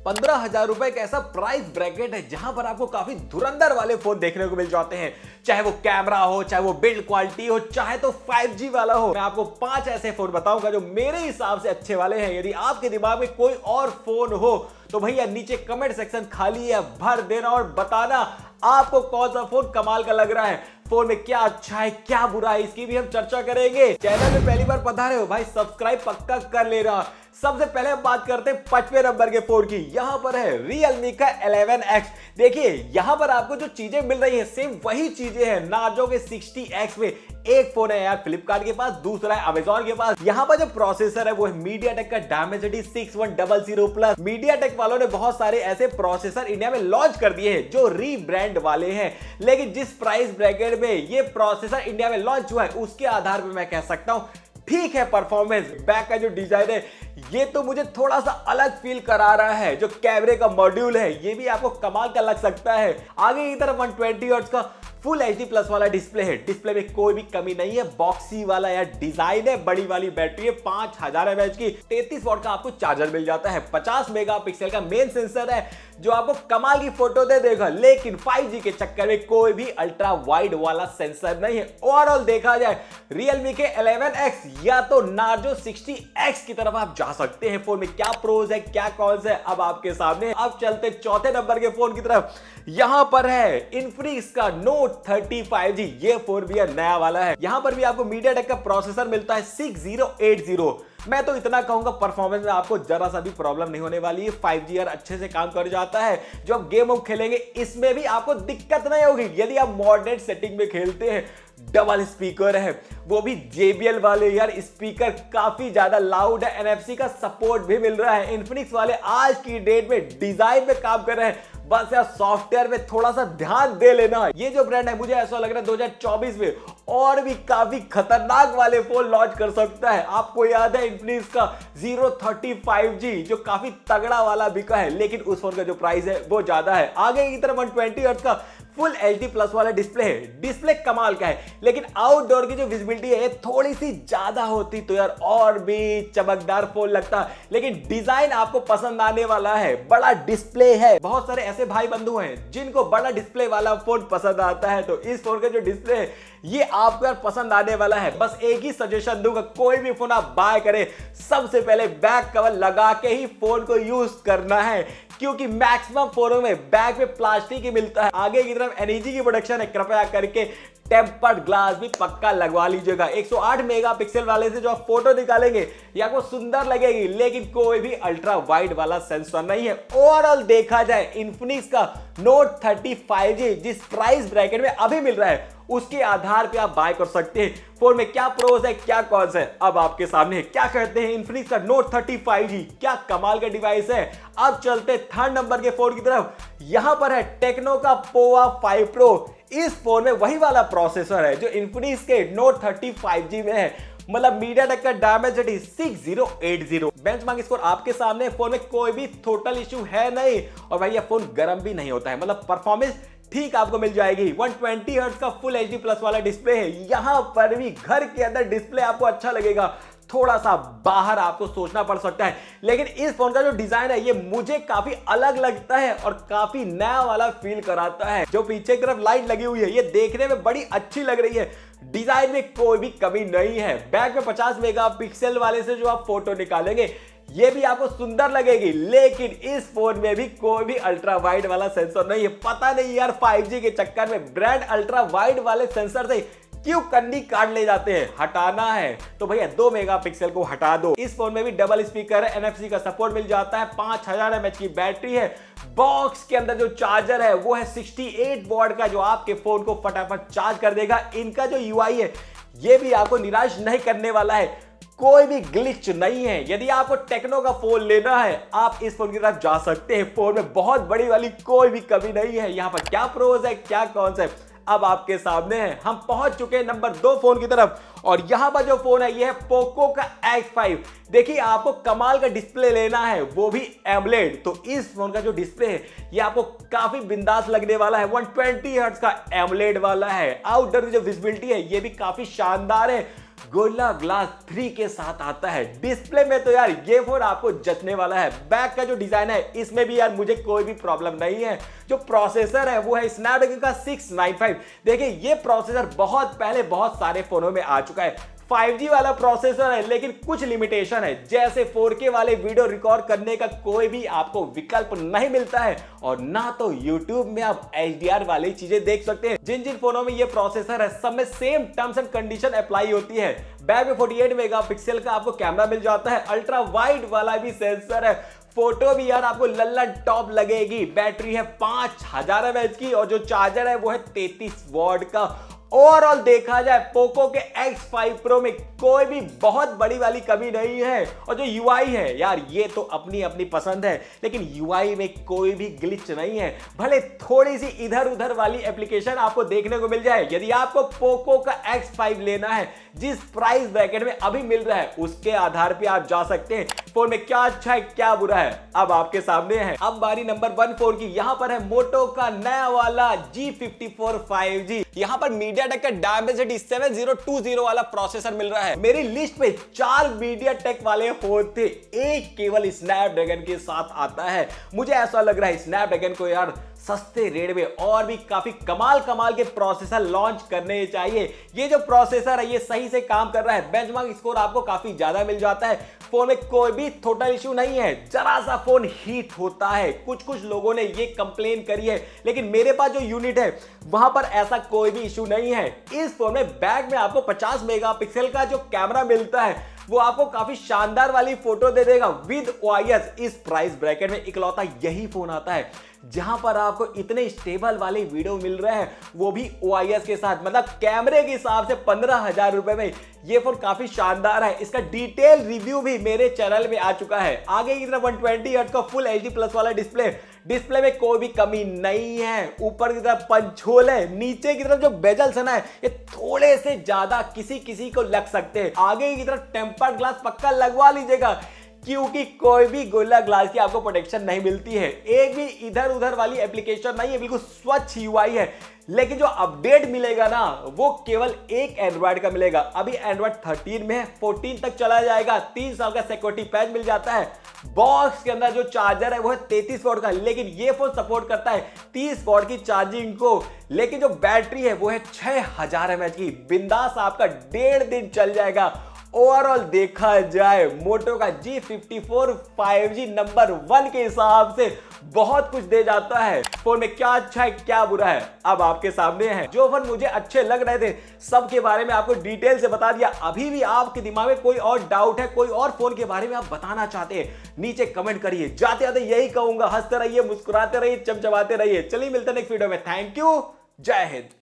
15,000 रुपए का ऐसा प्राइस ब्रैकेट है जहां पर आपको काफी धुरंधर वाले फोन देखने को मिल जाते हैं, चाहे वो कैमरा हो, चाहे वो बिल्ड क्वालिटी हो, चाहे तो 5G वाला हो। मैं आपको 5 ऐसे फोन बताऊंगा जो मेरे हिसाब से अच्छे वाले हैं। यदि आपके दिमाग में कोई और फोन हो तो भैया नीचे कमेंट सेक्शन खाली है, भर देना और बताना आपको कौन सा फोन कमाल का लग रहा है, फोन में क्या अच्छा है क्या बुरा है, इसकी भी हम चर्चा करेंगे। चैनल में पहली बार पधारे हो भाई, सब्सक्राइब पक्का कर लेना। सबसे पहले बात करते हैं 55 नंबर के फोन की। यहां पर है Realme का 11X। देखिए यहां पर आपको जो चीजें मिल रही है सेम वही चीजें हैं नार्जो के 60X में। एक फोन है यार फ्लिपकार्ट के पास, दूसरा है अमेजॉन के पास। यहां पर जो प्रोसेसर है वो है MediaTek का Dimensity 6100 प्लस। MediaTek वालों ने बहुत सारे ऐसे प्रोसेसर इंडिया में लॉन्च कर दिए हैं जो रीब्रांड वाले हैं, लेकिन जिस प्राइस ब्रैकेट में ये प्रोसेसर इंडिया में लॉन्च हुआ है उसके आधार पर मैं कह सकता हूं ठीक है परफॉर्मेंस। बैक का जो डिजाइन है ये तो मुझे थोड़ा सा अलग फील करा रहा है। जो कैमरे का मॉड्यूल है ये भी आपको कमाल का लग सकता है। आगे की तरफ 120 हर्ट्ज का फुल HD प्लस वाला डिस्प्ले है। डिस्प्ले में कोई भी कमी नहीं है, बॉक्सी वाला यार डिजाइन है। बड़ी वाली बैटरी है 5000 mAh की। 33 वॉट का आपको चार्जर मिल जाता है। 50 मेगापिक्सल का मेन सेंसर है जो आपको कमाल की फोटो दे देगा, लेकिन 5G के चक्कर में कोई भी अल्ट्रा वाइड वाला सेंसर नहीं है। ओवरऑल देखा जाए Realme के 11X या तो Narzo 60X की तरफ आप जा सकते हैं। फोन में क्या प्रोज है क्या कॉन्स है अब आपके सामने। अब चलते चौथे नंबर के फोन की तरफ। यहां पर है Infinix का Note 30 5G। ये फोन भी नया वाला है। यहां पर भी आपको MediaTek का प्रोसेसर मिलता है 6080। मैं तो इतना कहूंगा परफॉर्मेंस में आपको जरा सा भी प्रॉब्लम नहीं होने वाली है। 5G यार अच्छे से काम कर जाता है। जो आप गेम खेलेंगे इसमें भी आपको दिक्कत नहीं होगी। यदि आप मॉडरेट सेटिंग में खेलते हैं, डबल स्पीकर है वो भी JBL वाले यार, स्पीकर काफी ज्यादा लाउड है। NFC का सपोर्ट भी मिल रहा है। Infinix वाले आज की डेट में डिजाइन में काम कर रहे हैं, बस यार सॉफ्टवेयर में थोड़ा सा ध्यान दे लेना। ये जो ब्रांड है मुझे ऐसा लग रहा है 2024 में और भी काफी खतरनाक वाले फोन लॉन्च कर सकता है। आपको याद है Infinix का 030 5G जो काफी तगड़ा वाला बिका है, लेकिन उस फोन का जो प्राइस है वो ज्यादा है। आगे की तरफ 120 हर्ट्ज का फुल HD प्लस वाला डिस्प्ले है। डिस्प्ले कमाल का है, लेकिन आउटडोर की जो विजिबिलिटी है ये थोड़ी सी ज्यादा होती तो यार और भी चमकदार फोन लगता, लेकिन डिजाइन आपको पसंद आने वाला है। बड़ा डिस्प्ले है। बहुत सारे ऐसे भाई बंधु हैं जिनको बड़ा डिस्प्ले वाला फोन पसंद आता है, तो इस फोन का जो डिस्प्ले है ये आपको यार पसंद आने वाला है। बस एक ही सजेशन दूंगा, कोई भी फोन आप बाय करें सबसे पहले बैक कवर लगा के ही फोन को यूज करना है, क्योंकि मैक्सिमम फोनों में बैक में प्लास्टिक ही मिलता है। आगे की तरफ NEG की प्रोडक्शन है, कृपया करके टेम्पर्ड ग्लास भी पक्का लगवा लीजिएगा। 108 मेगापिक्सल वाले से जो आप फोटो निकालेंगे ये आपको सुंदर लगेगी, लेकिन कोई भी अल्ट्रा वाइड वाला सेंसर नहीं है। ओवरऑल देखा जाए Infinix का Note 30 5G जिस प्राइस ब्रैकेट में अभी मिल रहा है उसके आधार पे आप बाय कर सकते हैं। फोन में क्या प्रोज है क्या कॉन्स है अब आपके सामने। क्या कहते हैं Infinix का Note 30 5G, क्या कमाल का डिवाइस है। अब चलते थर्ड नंबर के फोन की तरफ। यहां पर है टेक्नो का पोवा 5 Pro। इस फोन में वही वाला प्रोसेसर है जो Infinix के Note 30 5G में है, मतलब MediaTek का Dimensity 6080। बेंचमार्क स्कोर आपके सामने। फोन में कोई भी टोटल इश्यू है नहीं, और भाई ये फोन गर्म भी नहीं होता है, मतलब परफॉर्मेंस ठीक आपको मिल जाएगी। 120 हर्ट्ज का फुल HD प्लस वाला डिस्प्ले है। यहां पर भी घर के अंदर डिस्प्ले आपको अच्छा लगेगा, थोड़ा सा बाहर आपको सोचना पड़ सकता है, लेकिन इस फोन का जो डिजाइन है ये मुझे काफी अलग लगता है और काफी नया वाला फील कराता है। जो पीछे की तरफ लाइट लगी हुई है ये देखने में बड़ी अच्छी लग रही है। डिजाइन में कोई भी कमी नहीं है। बैक में 50 मेगापिक्सल वाले से जो आप फोटो निकालेंगे ये भी आपको सुंदर लगेगी, लेकिन इस फोन में भी कोई भी अल्ट्रा वाइड वाला सेंसर नहीं है। पता नहीं यार 5G के चक्कर में ब्रांड अल्ट्रा वाइड वाले सेंसर से क्यों कंडी काट ले जाते हैं। हटाना है तो भैया 2 मेगापिक्सल को हटा दो। इस फोन में भी डबल स्पीकर है, NFC का सपोर्ट मिल जाता है, 5000 mAh की बैटरी है। बॉक्स के अंदर जो चार्जर है वो है 68 वॉट का जो आपके फोन को फटाफट चार्ज कर देगा। इनका जो UI है ये भी आपको निराश नहीं करने वाला है, कोई भी ग्लिच नहीं है। यदि आपको टेक्नो का फोन लेना है आप इस फोन की तरफ जा सकते हैं। फोन में बहुत बड़ी वाली कोई भी कमी नहीं है। यहाँ पर क्या प्रोज है क्या कॉन्स है अब आपके सामने है। हम पहुंच चुके हैं नंबर 2 फोन की तरफ, और यहां पर जो फोन है ये है पोको का X5। देखिए आपको कमाल का डिस्प्ले लेना है वो भी एमोलेड, तो इस फोन का जो डिस्प्ले है ये आपको काफी बिंदास लगने वाला है। 120 हर्ट्ज का एमोलेड वाला है। आउटडोर की जो विजिबिलिटी है ये भी काफी शानदार है। गोरिल्ला ग्लास 3 के साथ आता है। डिस्प्ले में तो यार ये फोन आपको जचने वाला है। बैक का जो डिजाइन है इसमें भी यार मुझे कोई भी प्रॉब्लम नहीं है। जो प्रोसेसर है वो है स्नैपड्रैगन का 695। देखिए ये प्रोसेसर बहुत पहले बहुत सारे फोनों में आ चुका है। 5G वाला प्रोसेसर है, लेकिन कुछ लिमिटेशन है, जैसे 4K वाले वीडियो रिकॉर्ड करने का कोई भी आपको विकल्प नहीं मिलता है और ना तो YouTube में आप HDR वाली चीजें देख सकते हैं। जिन जिन फोनों में ये प्रोसेसर है सब में same terms and condition apply होती है। बैक में 48 मेगापिक्सल का आपको कैमरा मिल जाता है, अल्ट्रा वाइड वाला भी सेंसर है, फोटो भी यार आपको लल्ला टॉप लगेगी। बैटरी है 5000 mAh की और जो चार्जर है वो है 33 वॉट का। ओवरऑल देखा जाए पोको के X5 Pro में कोई भी बहुत बड़ी वाली कमी नहीं है। और जो UI है यार ये तो अपनी अपनी पसंद है, लेकिन UI में कोई भी ग्लिच नहीं है। भले थोड़ी सी इधर उधर वाली एप्लीकेशन आपको देखने को मिल जाए। यदि आपको पोको का X5 लेना है जिस प्राइस ब्रैकेट में अभी मिल रहा है उसके आधार पे आप जा सकते हैं। फोन में क्या अच्छा है क्या बुरा है अब आपके सामने है। अब बारी नंबर 1 फोन की। यहां पर है मोटो का नया वाला G54 5G। यहां पर मीडियाटेक का डायमेंसिटी 7020 वाला प्रोसेसर मिल रहा है। मेरी लिस्ट पे 4 मीडियाटेक वाले फोन थे, एक केवल स्नैपड्रैगन के साथ आता है। मुझे ऐसा लग रहा है स्नैपड्रैगन को यार सस्ते रेट में और भी काफी कमाल के प्रोसेसर लॉन्च करने चाहिए। ये जो प्रोसेसर है ये सही से काम कर रहा है, बेंचमार्क स्कोर आपको काफी ज्यादा मिल जाता है। फोन में कोई भी टोटल इश्यू नहीं है, जरा सा फोन हीट होता है। कुछ लोगों ने ये कंप्लेन करी है, लेकिन मेरे पास जो यूनिट है वहां पर ऐसा कोई भी इश्यू नहीं है। इस फोन में बैक में आपको 50 मेगापिक्सल का जो कैमरा मिलता है वो आपको काफी शानदार वाली फोटो दे देगा विद OIS। इस प्राइस ब्रैकेट में इकलौता यही फोन आता है जहां पर आपको इतने स्टेबल वाले वीडियो मिल रहे हैं, वो भी OIS के साथ। मतलब कैमरे के हिसाब से 15,000 रुपए में ये फोन काफी शानदार है। इसका डिटेल रिव्यू भी मेरे चैनल में आ चुका है। आगे की तरफ 120 हर्ट्ज का फुल HD प्लस वाला डिस्प्ले में कोई भी कमी नहीं है। ऊपर की तरफ पंचोल है, नीचे की तरफ जो बेजल्स है ना ये थोड़े से ज्यादा किसी को लग सकते हैं। आगे की तरफ टेम्पर्ड ग्लास पक्का लगवा लीजिएगा, क्योंकि कोई भी गोरिल्ला ग्लास की आपको प्रोटेक्शन नहीं मिलती है। एक भी इधर उधर वाली एप्लीकेशन नहीं है, बिल्कुल स्वच्छ UI है। लेकिन जो अपडेट मिलेगा ना वो केवल एक एंड्रॉइड का मिलेगा। अभी एंड्रॉइड 13 में है, 14 तक चला जाएगा। 3 साल का सिक्योरिटी पैच मिल जाता है। बॉक्स के अंदर जो चार्जर है वो है 33 वॉट का, लेकिन ये फोन सपोर्ट करता है 30 वॉट की चार्जिंग को। लेकिन जो बैटरी है वो है 6000 mAh की। बिंदास आपका 1.5 दिन चल जाएगा। ओवरऑल देखा जाए मोटो का G54 5G नंबर 1 के हिसाब से बहुत कुछ दे जाता है। फोन में क्या अच्छा है क्या बुरा है अब आपके सामने है। जो फोन मुझे अच्छे लग रहे थे सब के बारे में आपको डिटेल से बता दिया। अभी भी आपके दिमाग में कोई और डाउट है, कोई और फोन के बारे में आप बताना चाहते हैं, नीचे कमेंट करिए। जाते जाते यही कहूंगा, हंसते रहिए, मुस्कुराते रहिए, चमचमाते रहिए। चलिए मिलते हैं नेक्स्ट वीडियो में। थैंक यू, जय हिंद।